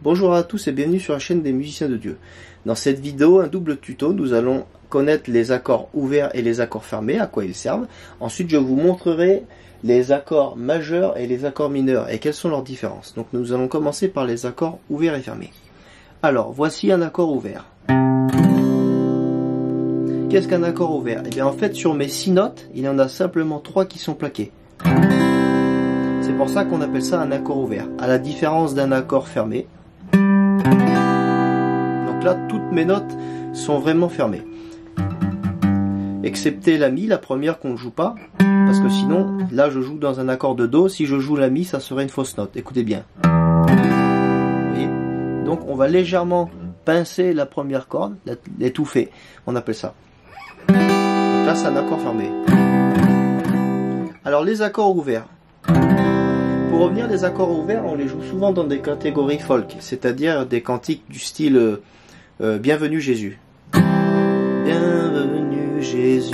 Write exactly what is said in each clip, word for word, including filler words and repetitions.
Bonjour à tous et bienvenue sur la chaîne des musiciens de Dieu. Dans cette vidéo, un double tuto, nous allons connaître les accords ouverts et les accords fermés, à quoi ils servent. Ensuite, je vous montrerai les accords majeurs et les accords mineurs et quelles sont leurs différences. Donc nous allons commencer par les accords ouverts et fermés. Alors, voici un accord ouvert. Qu'est-ce qu'un accord ouvert? Eh bien en fait, sur mes six notes, il y en a simplement trois qui sont plaquées. C'est pour ça qu'on appelle ça un accord ouvert, à la différence d'un accord fermé. Donc là, toutes mes notes sont vraiment fermées. Excepté la mi, la première qu'on ne joue pas, parce que sinon, là je joue dans un accord de do, si je joue la mi, ça serait une fausse note. Écoutez bien. Vous voyez? Donc on va légèrement pincer la première corde, l'étouffer, on appelle ça. Donc là c'est un accord fermé. Alors les accords ouverts. Pour revenir, les accords ouverts, on les joue souvent dans des catégories folk, c'est-à-dire des cantiques du style euh, euh, Bienvenue Jésus. Bienvenue Jésus.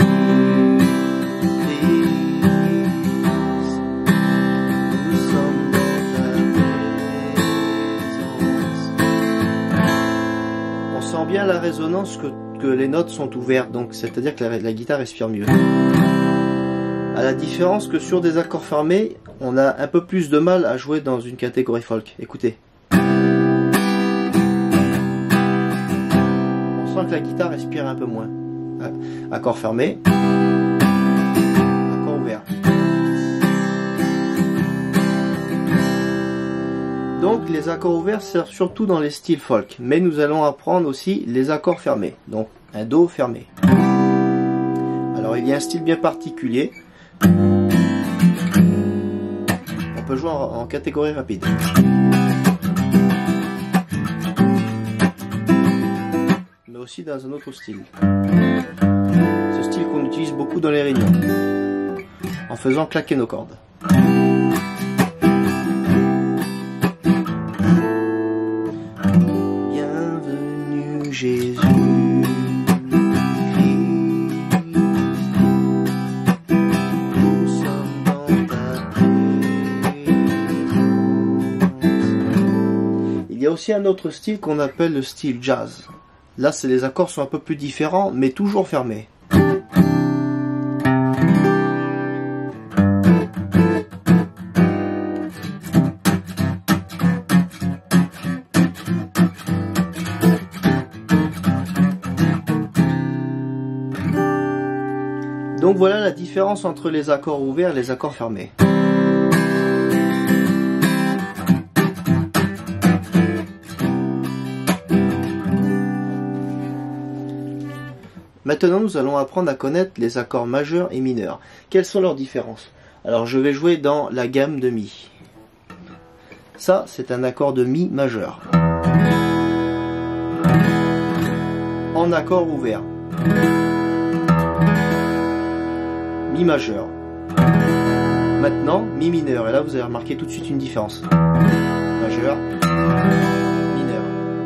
On sent bien la résonance que, que les notes sont ouvertes, donc c'est-à-dire que la, la guitare respire mieux. À la différence que sur des accords fermés, on a un peu plus de mal à jouer dans une catégorie folk. Écoutez. On sent que la guitare respire un peu moins. Accord fermé. Accord ouvert. Donc les accords ouverts servent surtout dans les styles folk. Mais nous allons apprendre aussi les accords fermés. Donc un do fermé. Alors il y a un style bien particulier. On peut jouer en, en catégorie rapide. Mais aussi dans un autre style. Ce style qu'on utilise beaucoup dans les réunions. En faisant claquer nos cordes. Bienvenue Jésus. Il y a aussi un autre style qu'on appelle le style jazz. Là, c'est les accords sont un peu plus différents, mais toujours fermés. Donc voilà la différence entre les accords ouverts et les accords fermés. Maintenant, nous allons apprendre à connaître les accords majeurs et mineurs. Quelles sont leurs différences? Alors, je vais jouer dans la gamme de mi. Ça, c'est un accord de mi majeur. En accord ouvert. Mi majeur. Maintenant, mi mineur. Et là, vous allez remarquer tout de suite une différence. Majeur. Mineur.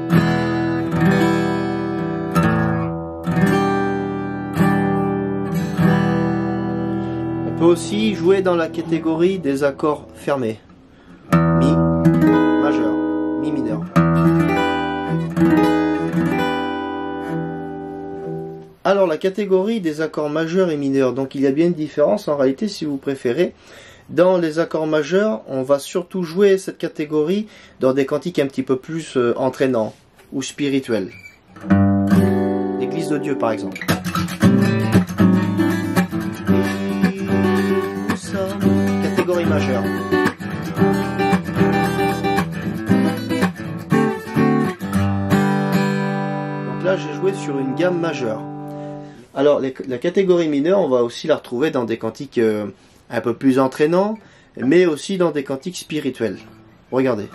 On peut aussi jouer dans la catégorie des accords fermés. Mi, majeur, mi mineur. Alors la catégorie des accords majeurs et mineurs, donc il y a bien une différence en réalité si vous préférez. Dans les accords majeurs, on va surtout jouer cette catégorie dans des cantiques un petit peu plus euh, entraînants ou spirituels. L'Église de Dieu par exemple. Catégorie majeure. Donc là j'ai joué sur une gamme majeure. Alors les, la catégorie mineure, on va aussi la retrouver dans des cantiques euh, un peu plus entraînants, mais aussi dans des cantiques spirituels. Regardez.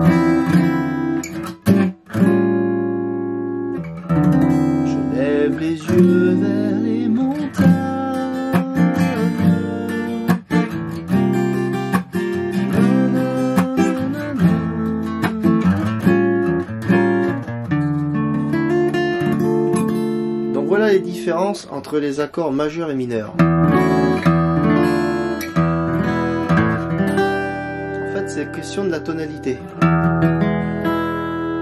Je lève les yeux vers les montagnes. Voilà les différences entre les accords majeurs et mineurs. En fait, c'est question de la tonalité.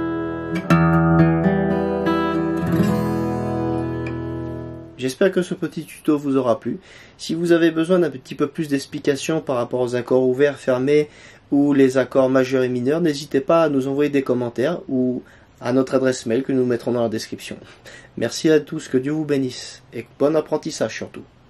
J'espère que ce petit tuto vous aura plu. Si vous avez besoin d'un petit peu plus d'explications par rapport aux accords ouverts, fermés ou les accords majeurs et mineurs, n'hésitez pas à nous envoyer des commentaires ou à notre adresse mail que nous mettrons dans la description. Merci à tous, que Dieu vous bénisse et bon apprentissage surtout.